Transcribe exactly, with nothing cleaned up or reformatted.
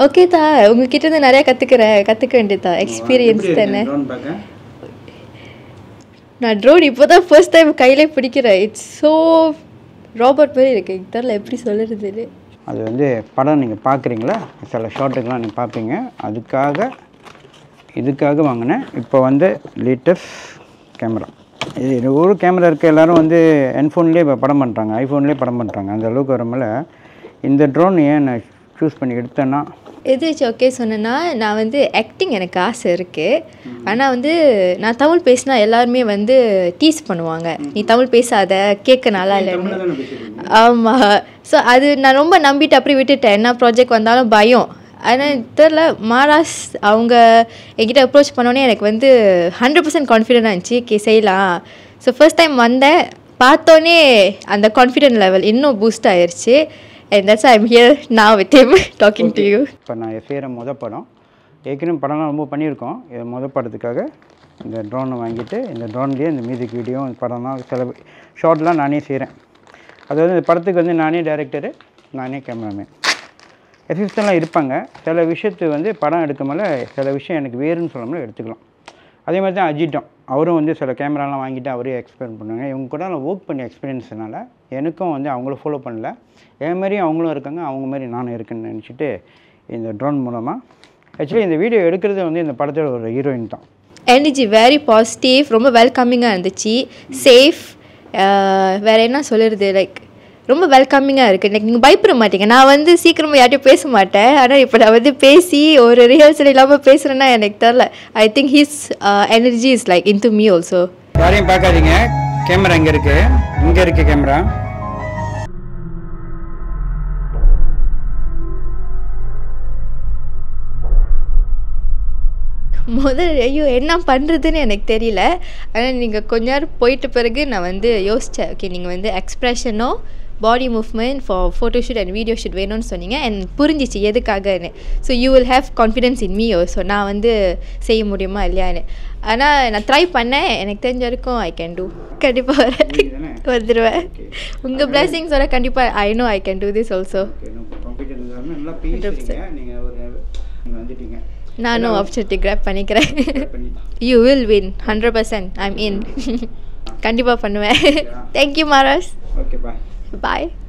Okay தா உங்ககிட்ட இருந்து நிறைய கற்றுக்கிறேன் கற்றுக்க வேண்டியதா எக்ஸ்பீரியன்ஸ் தானே நான் ட்ரோன் இப்போ தான் ஃபர்ஸ்ட் டைம் கையிலே பிடிக்கிறேன் இட்ஸ் ஸோ ராபர்ட் மாதிரி இருக்கு தெரியல எப்படி சொல்லுறது அது வந்து படம் நீங்கள் பார்க்குறீங்களா சில ஷார்ட்டுக்கெலாம் நீங்கள் பார்ப்பீங்க அதுக்காக இதுக்காக வாங்கினேன் இப்போ வந்து லேட்டஸ்ட் கேமரா இது ஒரு கேமரா இருக்குது எல்லோரும் வந்து என்ஃபோன்லேயே இப்போ படம் பண்ணுறாங்க ஐஃபோன்லேயே படம் பண்ணுறாங்க அந்த அளவுக்கு வரமால இந்த ட்ரோன் ஏன் நான் சூஸ் பண்ணி எடுத்தேன்னா எது ஓகே சொன்னேன்னா நான் வந்து ஆக்டிங் எனக்கு ஆசை இருக்குது ஆனால் வந்து நான் தமிழ் பேசினா எல்லாருமே வந்து டீஸ் பண்ணுவாங்க நீ தமிழ் பேசாத கேட்க நல்லா இல்லைன்னு ஆமாம் ஸோ அது நான் ரொம்ப நம்பிட்டு அப்படி விட்டுட்டேன் என்ன ப்ராஜெக்ட் வந்தாலும் பயம் ஆனால் தெரில மாராஸ் அவங்க என்கிட்ட அப்ரோச் பண்ணோன்னே எனக்கு வந்து ஹண்ட்ரட் பர்சன்ட் கான்ஃபிடென்ட் இருந்துச்சு கே செய்யலாம் ஸோ ஃபர்ஸ்ட் டைம் வந்தேன் பார்த்தோன்னே அந்த கான்ஃபிடென்ட் லெவல் இன்னும் பூஸ்ட் ஆயிடுச்சு and that's why I'm here now with him talking okay. to you. இப்போ நான் செய்கிற மொதல் படம் ஏற்கனவே படம்லாம் ரொம்ப பண்ணியிருக்கோம் இது மொதல் படத்துக்காக இந்த ட்ரோனை வாங்கிட்டு இந்த ட்ரோன்லேயே இந்த மியூசிக் வீடியோ இந்த படம்லாம் சில ஷார்ட்லாம் நானே செய்கிறேன் அதாவது இந்த படத்துக்கு வந்து நானே டைரக்டரு நானே கேமராமேன் அசிஸ்டன்ட்லாம் இருப்பாங்க சில விஷயத்துக்கு வந்து படம் எடுக்கும்போது சில விஷயம் எனக்கு வேறுன்னு சொல்லாமல் எடுத்துக்கலாம் அதே மாதிரி தான் அஜிட்டும் அவரும் வந்து சில கேமராலாம் வாங்கிட்டு அவரே எக்ஸ்பிளைன் பண்ணுவாங்க இவங்க கூட நான் ஒர்க் பண்ணி எக்ஸ்பீரியன்ஸ்னால எனக்கும் வந்து அவங்கள ஃபாலோ பண்ணல என் மாதிரியும் அவங்களும் இருக்காங்க அவங்க மாதிரி நானும் இருக்குன்னு நினச்சிட்டு இந்த ட்ரோன் மூலமாக ஆக்சுவலி இந்த வீடியோ எடுக்கிறது வந்து இந்த படத்தோட ஒரு ஹீரோயின் தான் எனர்ஜி வெரி பாசிட்டிவ் ரொம்ப வெல்கமிங்காக இருந்துச்சு சேஃப் வேறு என்ன சொல்லுறது லைக் ரொம்ப வெல்கமிங்காக இருக்குது லைக் நீங்கள் பயப்பட மாட்டீங்க நான் வந்து சீக்கிரமாக யார்ட்டையும் பேச மாட்டேன் ஆனால் இப்போ நான் வந்து பேசி ஒரு ரிஹர்சல் இல்லாமல் பேசுகிறேன்னா எனக்கு தெரில I think his energy is like into me also யாரையும் பார்க்காதீங்க கேமரா இங்கே இருக்குது இங்கே இருக்குது கேமரா முதல் ஐயோ என்ன பண்ணுறதுன்னு எனக்கு தெரியல ஆனால் நீங்கள் கொஞ்ச நேரம் போயிட்ட பிறகு நான் வந்து யோசித்தேன் ஓகே நீங்கள் வந்து எக்ஸ்ப்ரெஷனோ body movement for photo shoot and video shoot வேணும்னு சொன்னீங்க அண்ட் புரிஞ்சிச்சு எதுக்காகன்னு so you will have confidence in me so நான் வந்து செய்ய முடியுமா இல்லையான்னு ஆனால் நான் ட்ரை பண்ணேன் எனக்கு தெரிஞ்ச வரைக்கும் ஐ கேன் டூ கண்டிப்பாக வரேன் வந்துடுவேன் உங்கள் பிளெஸிங்ஸோட கண்டிப்பாக I know I can do this also நானும் ஆப்பர்ச்சுனிட்டி கிராப் பண்ணிக்கிறேன் you will win hundred percent I am in கண்டிப்பாக பண்ணுவேன் தேங்க்யூ மாராஸ் ஓகே பாய் பாய்